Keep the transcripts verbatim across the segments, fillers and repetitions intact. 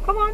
Come on.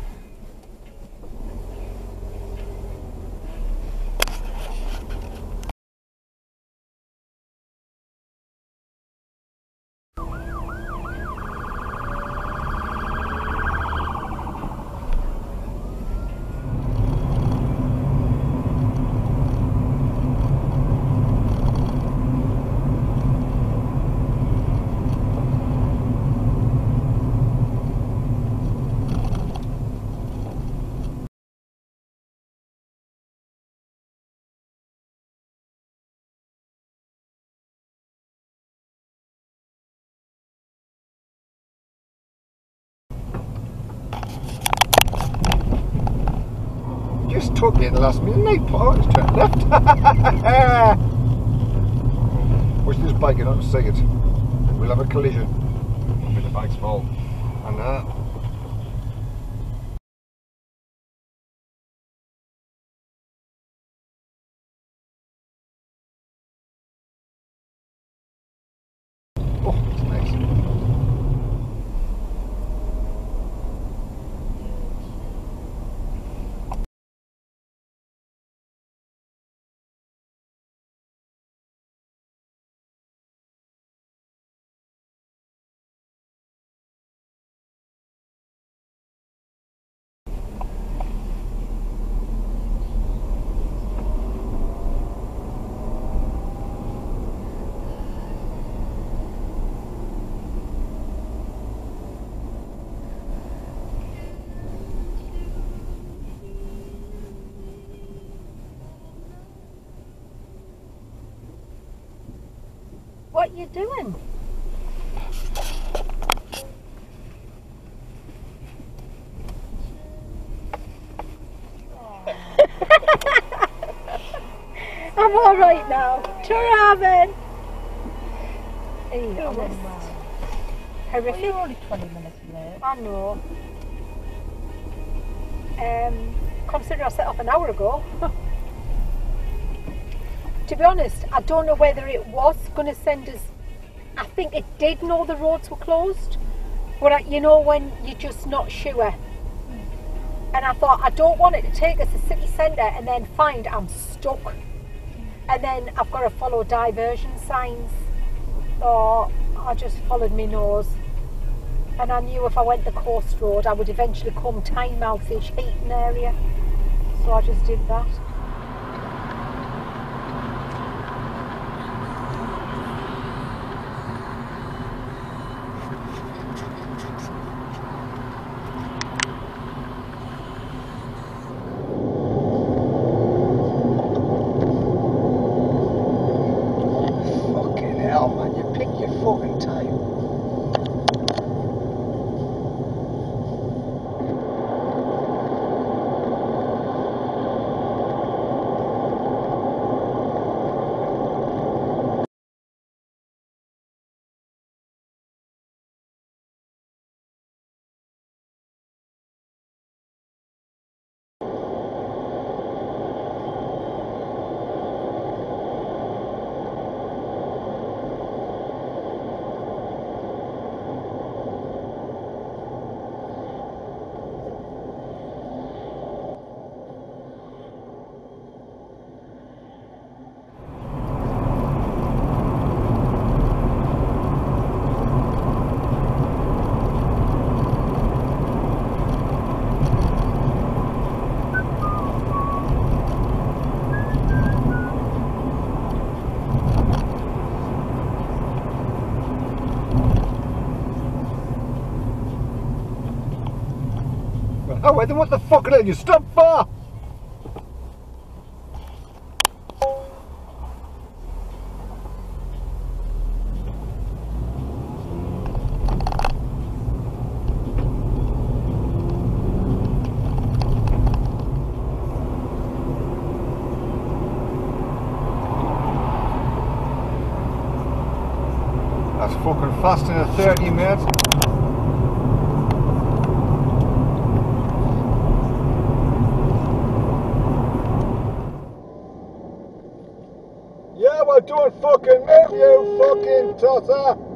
Just took it last minute. Oh, it's turned left. Watch this bike, you don't see it. We'll have a collision. With the bike's fault. And that. Oh, it's nice. What are you doing? I'm all right now. Traven. Are you honest? Horrific. Well, you're only twenty minutes late. I know. Um, consider I set off an hour ago. To be honest, I don't know whether it was going to send us. I think it did know the roads were closed, but I, you know when you're just not sure. And I thought I don't want it to take us to city centre and then find I'm stuck, and then I've got to follow diversion signs. So I just followed my nose, and I knew if I went the coast road I would eventually come Tynemouth-ish Heaton area. So I just did that. Fucking time. Oh, wait, then what the fuck did you stop for? That's fucking fast in a thirty, mate. Yeah, we're doing fucking move, you fucking totter.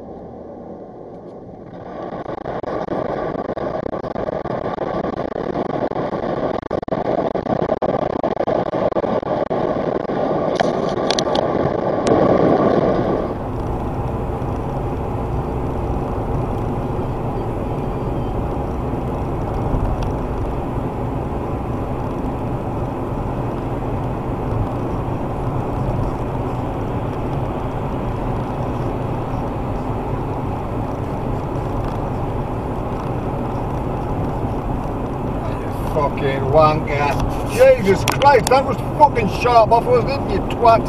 wanker. Jesus Christ, that was fucking sharp off, wasn't it, you twat?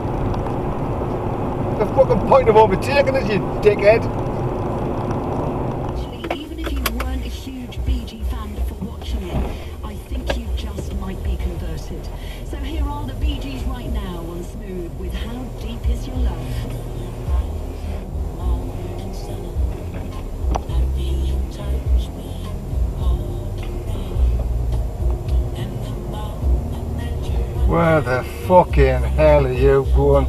The fucking point of overtaking us, you dickhead. Actually, even if you weren't a huge Bee Gee fan before watching it, I think you just might be converted. So here are the Bee Gees right now on Smooth with How Deep Is Your Love? Where the fucking hell are you going?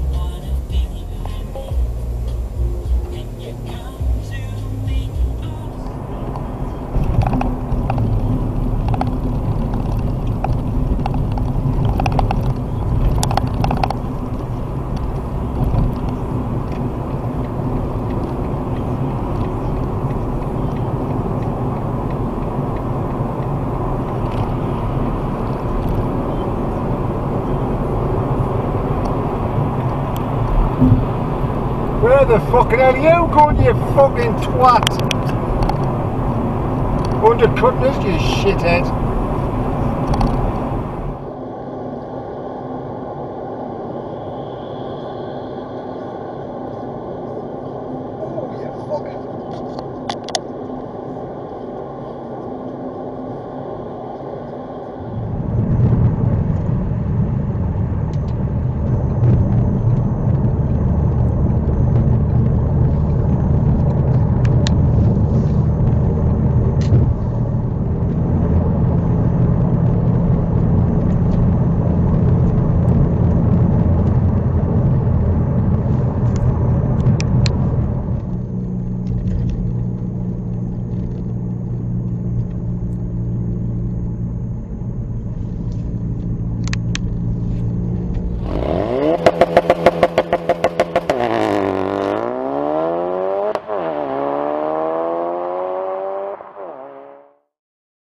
Where the fucking hell are you going, you fucking twat? Undercutting us, you shithead.